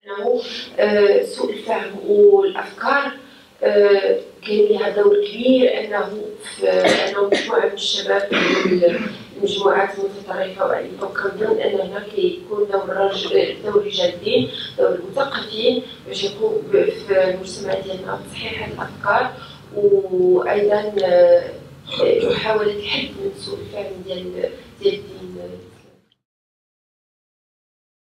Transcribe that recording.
أنه سوء الفهم والأفكار كان لها دور كبير، أنه مجموعة من الشباب المجموعات المتطرفة وكنظن أن هناك يكون دور رجال الدين، دور المثقفين باش يقوموا في المجتمع ديالنا بتصحيح هذه الأفكار، وأيضا محاولة الحد من سوء الفهم ديال الدين.